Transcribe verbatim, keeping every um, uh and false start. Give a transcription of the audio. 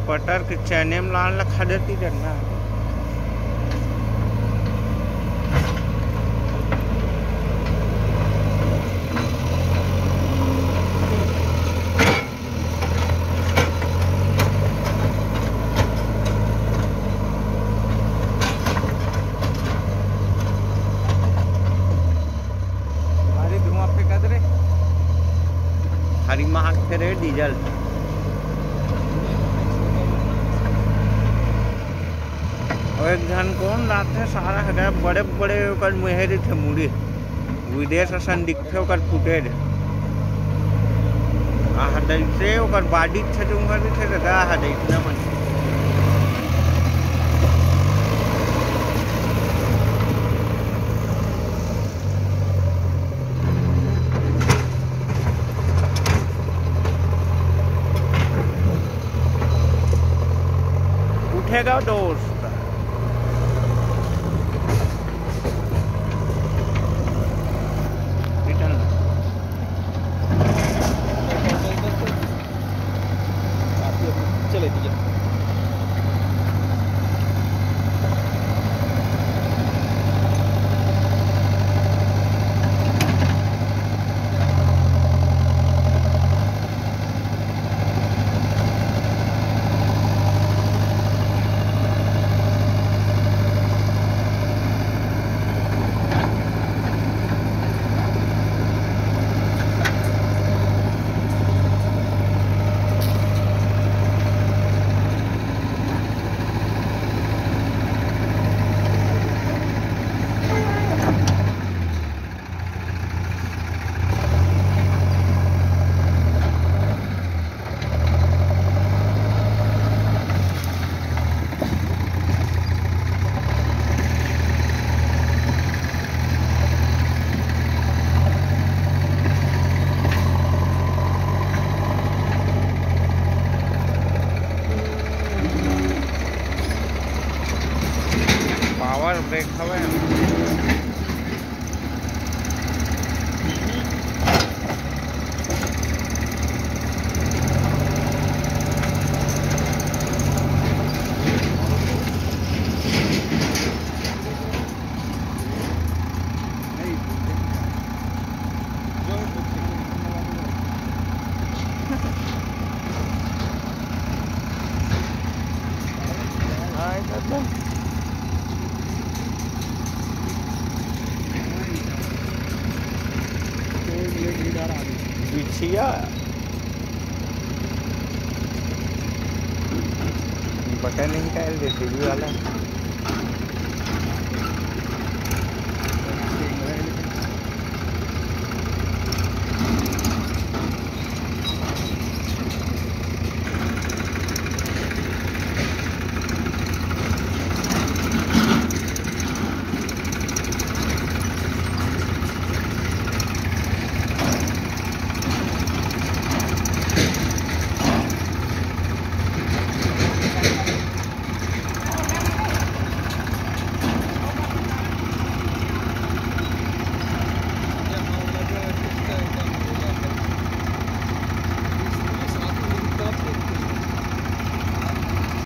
पटर के चैने में लाल लखा देती करना। अरे धुआं फेंका दे रे हरी मार्ग फेरे डीजल और एक घन कौन रात है सारा है बड़े बड़े ओकर मुहेरी थे मुड़ी विदेश सन दिखे ओकर फुटेज आ हदई से ओकर बॉडी थे जो उमर थे दा हदई इतना मन उठेगा दोस्त। चले दीजिए पावर ब्रेक हवे बिछिया बटन निकाल देती वाला